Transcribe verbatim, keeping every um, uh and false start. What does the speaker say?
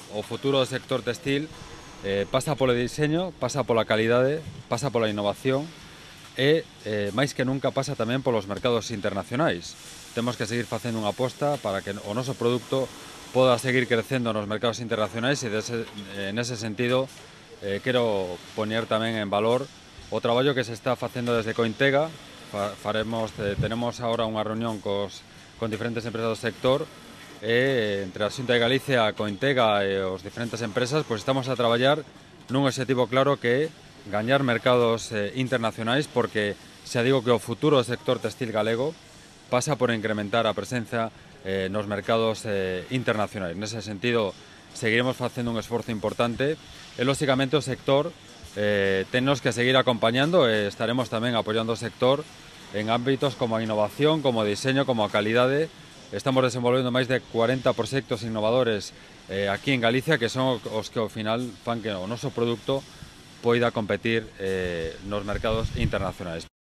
o futuro do sector textil eh, pasa polo diseño, pasa pola calidade, pasa pola innovación e, eh, máis que nunca, pasa tamén polos mercados internacionais. Temos que seguir facendo unha aposta para que o noso produto poda seguir crecendo nos mercados internacionais e dese, nese sentido eh, quero poñer tamén en valor o traballo que se está facendo desde Cointega. Faremos, eh, tenemos agora unha reunión cos, con diferentes empresas do sector e entre a Xunta de Galicia, a Cointega e os diferentes empresas, pois estamos a traballar nun objetivo claro que é gañar mercados eh, internacionais, porque xa digo que o futuro do sector textil galego pasa por incrementar a presenza eh, nos mercados eh, internacionais. Nese sentido, seguiremos facendo un esforzo importante e, lóxicamente, o sector eh, tennos que seguir acompañando e estaremos tamén apoiando o sector en ámbitos como a innovación, como o diseño, como a calidade. Estamos desenvolvendo máis de cuarenta proxectos innovadores eh, aquí en Galicia, que son os que ao final fan que o noso produto poida competir eh, nos mercados internacionais.